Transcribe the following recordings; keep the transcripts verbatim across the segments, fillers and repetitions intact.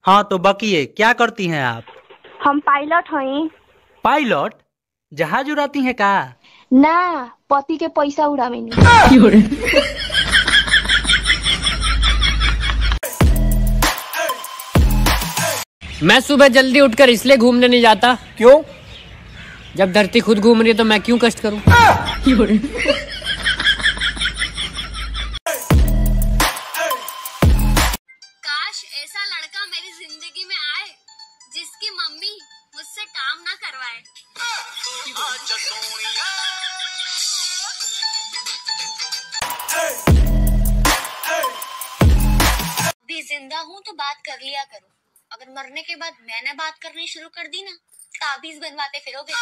हाँ तो बकिए, क्या करती हैं आप? हम पायलट हई। पायलट? जहाज उड़ाती हैं का? ना, पति के पैसा उड़ावेनी। मैं सुबह जल्दी उठकर इसलिए घूमने नहीं जाता। क्यों? जब धरती खुद घूम रही है तो मैं क्यों कष्ट करूं? काश ऐसा लड़का मेरी जिंदगी में आए जिसकी मम्मी मुझसे काम ना करवाए। अभी जिंदा हूँ तो बात कर लिया करो, अगर मरने के बाद मैंने बात करनी शुरू कर दी ना, ताबीज बनवाते फिरोगे।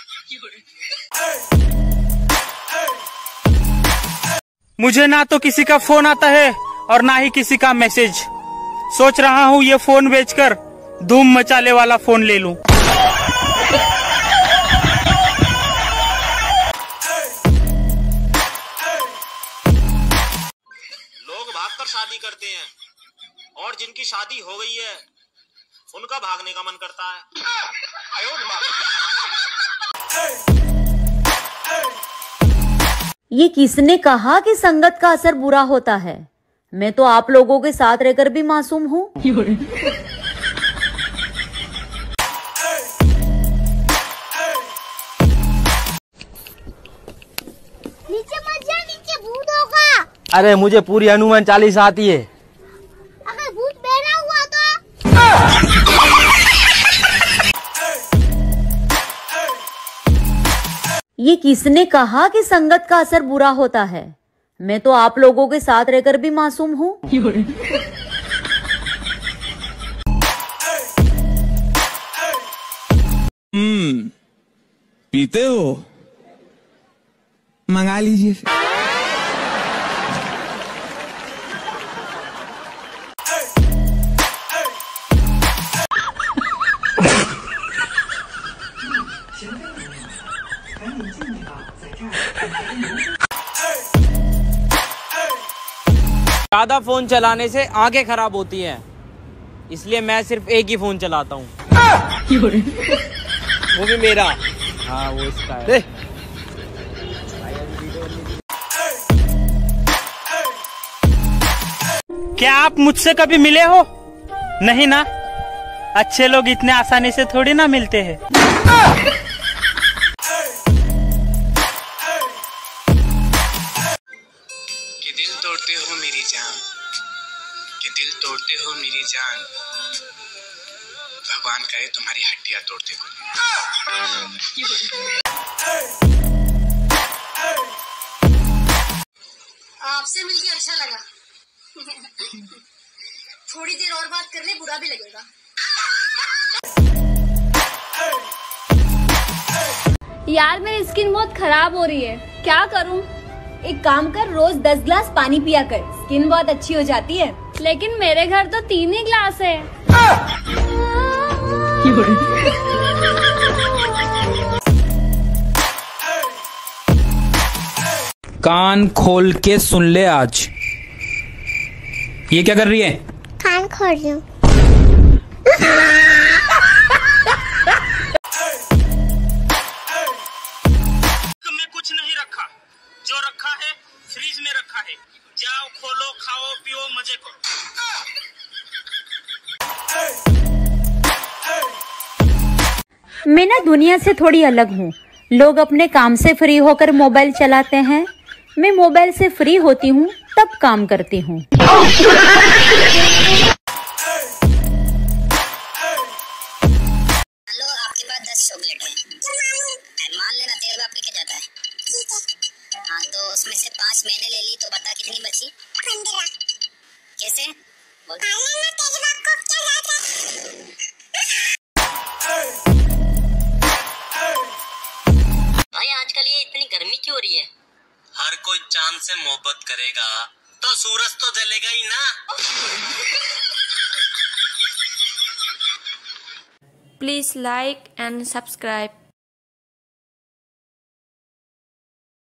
मुझे ना तो किसी का फोन आता है और ना ही किसी का मैसेज। सोच रहा हूँ ये फोन बेचकर धूम मचाले वाला फोन ले लूं। लोग भागकर शादी करते हैं और जिनकी शादी हो गई है उनका भागने का मन करता है। ये किसने कहा कि संगत का असर बुरा होता है? मैं तो आप लोगों के साथ रहकर भी मासूम हूँ। नीचे मत जा, नीचे भूत होगा। अरे मुझे पूरी हनुमान चालीसा आती है। अगर भूत बहरा हुआ तो? ये किसने कहा कि संगत का असर बुरा होता है? मैं तो आप लोगों के साथ रहकर भी मासूम हूँ। हम्म, पीते हो? मंगा लीजिए। ज्यादा फोन चलाने से आंखें खराब होती हैं, इसलिए मैं सिर्फ एक ही फोन चलाता हूँ। वो भी मेरा। हाँ वो इसका है। क्या आप मुझसे कभी मिले हो? नहीं ना? अच्छे लोग इतने आसानी से थोड़ी ना मिलते हैं। कि दिल तोड़ते हो मेरी जान, कि दिल तोड़ते हो मेरी जान, भगवान करे तुम्हारी हड्डियां तोड़ते को। आपसे मिलके अच्छा लगा। थोड़ी देर और बात कर ले, बुरा भी लगेगा। यार मेरी स्किन बहुत खराब हो रही है, क्या करूं? एक काम कर, रोज दस ग्लास पानी पिया कर, स्किन बहुत अच्छी हो जाती है। लेकिन मेरे घर तो तीन ही ग्लास है। कान खोल के सुन ले आज। ये क्या कर रही है? कान खोल रही हूँ। में कुछ नहीं रखा, जो रखा है फ्रिज में रखा है। जाओ खोलो, खाओ, पियो, मजे करो। मैं ना दुनिया से थोड़ी अलग हूँ। लोग अपने काम से फ्री होकर मोबाइल चलाते हैं, मैं मोबाइल से फ्री होती हूँ तब काम करती हूँ। हेलो, आपके पास दस चॉकलेट है, मान लेना तेरे बाप लेके जाता है। ठीक है। हाँ तो उसमें से पांच मैंने ले ली, तो बता कितनी बची? पंद्रह। कैसे? बोल। तेरे बाप को क्या जाता है? भाई आजकल ये इतनी गर्मी क्यों हो रही है? हर कोई चांद से मोहब्बत करेगा तो सूरज तो जलेगा ही ना। Please like and subscribe.